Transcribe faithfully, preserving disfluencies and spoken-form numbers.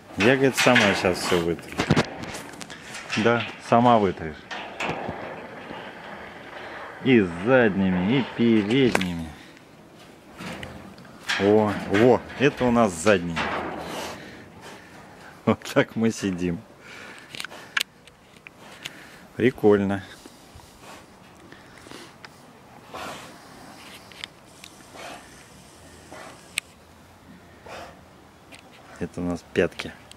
Я, говорит, сама сейчас все вытру. Да, сама вытрешь. И с задними, и передними. О, о, это у нас задний. Вот так мы сидим. Прикольно. Это у нас пятки.